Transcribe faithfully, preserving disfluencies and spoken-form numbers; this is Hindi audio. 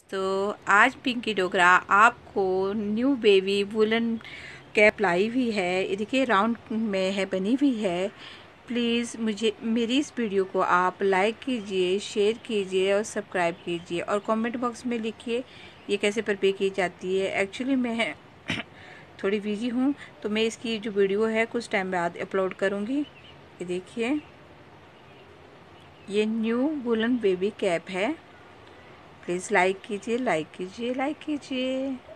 तो आज पिंकी डोगरा आपको न्यू बेबी वुलन कैप लाई हुई है। ये देखिए राउंड में है बनी हुई है। प्लीज़ मुझे मेरी इस वीडियो को आप लाइक कीजिए, शेयर कीजिए और सब्सक्राइब कीजिए और कमेंट बॉक्स में लिखिए ये कैसे प्रिपेयर की जाती है। एक्चुअली मैं थोड़ी बिजी हूँ तो मैं इसकी जो वीडियो है कुछ टाइम बाद अपलोड करूँगी। ये देखिए ये न्यू वुलन बेबी कैप है। प्लीज़ लाइक कीजिए, लाइक कीजिए, लाइक कीजिए।